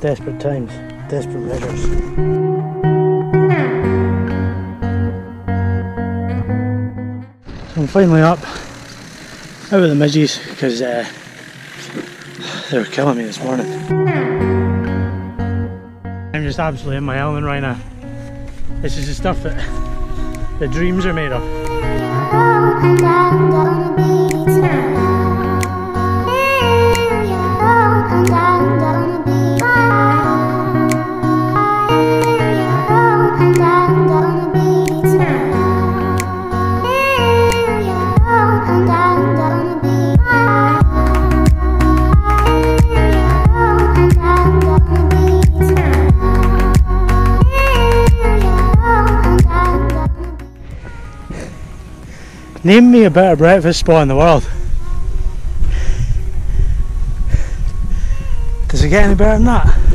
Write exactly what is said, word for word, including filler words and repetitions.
Desperate times, desperate measures. So I'm finally up out of the midges because uh, they were killing me this morning. I'm just absolutely in my element right now. This is the stuff that the dreams are made of. Name me a better breakfast spot in the world. Does it get any better than that?